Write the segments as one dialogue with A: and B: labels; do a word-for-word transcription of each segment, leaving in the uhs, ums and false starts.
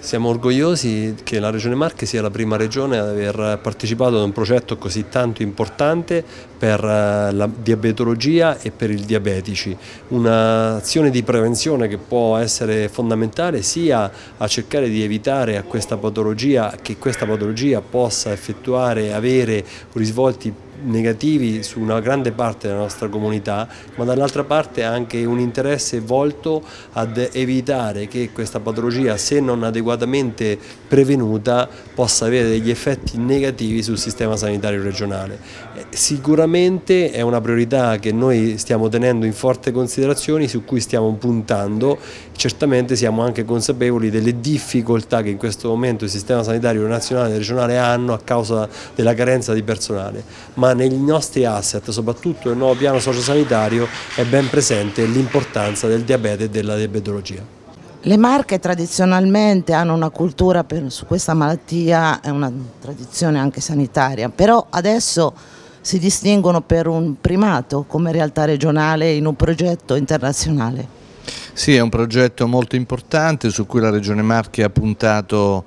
A: Siamo orgogliosi che la Regione Marche sia la prima regione ad aver partecipato ad un progetto così tanto importante per la diabetologia e per i diabetici, un'azione di prevenzione che può essere fondamentale sia a cercare di evitare a questa patologia, che questa patologia possa effettuare, avere risvolti negativi su una grande parte della nostra comunità, ma dall'altra parte anche un interesse volto ad evitare che questa patologia, se non adeguatamente prevenuta, possa avere degli effetti negativi sul sistema sanitario regionale. Sicuramente è una priorità che noi stiamo tenendo in forte considerazione, su cui stiamo puntando. Certamente siamo anche consapevoli delle difficoltà che in questo momento il sistema sanitario nazionale e regionale hanno a causa della carenza di personale, ma nei nostri asset, soprattutto nel nuovo piano sociosanitario, è ben presente l'importanza del diabete e della diabetologia.
B: Le Marche tradizionalmente hanno una cultura per, su questa malattia, è una tradizione anche sanitaria, però adesso si distinguono per un primato come realtà regionale in un progetto internazionale.
C: Sì, è un progetto molto importante su cui la Regione Marche ha puntato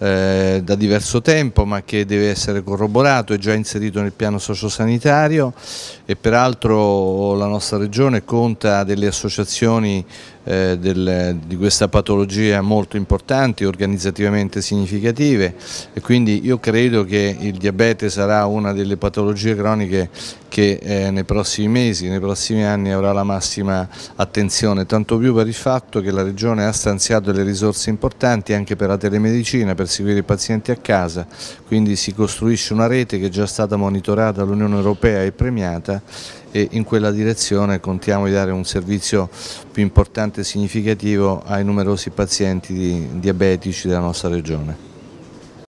C: eh, da diverso tempo, ma che deve essere corroborato, è già inserito nel piano sociosanitario e peraltro la nostra Regione conta delle associazioni eh, del, di questa patologia molto importanti, organizzativamente significative, e quindi io credo che il diabete sarà una delle patologie croniche che eh, nei prossimi mesi, nei prossimi anni avrà la massima attenzione, tanto più per il fatto che la Regione ha stanziato delle risorse importanti anche per la telemedicina, per seguire i pazienti a casa, quindi si costruisce una rete che è già stata monitorata dall'Unione Europea e premiata, e in quella direzione contiamo di dare un servizio più importante e significativo ai numerosi pazienti diabetici della nostra Regione.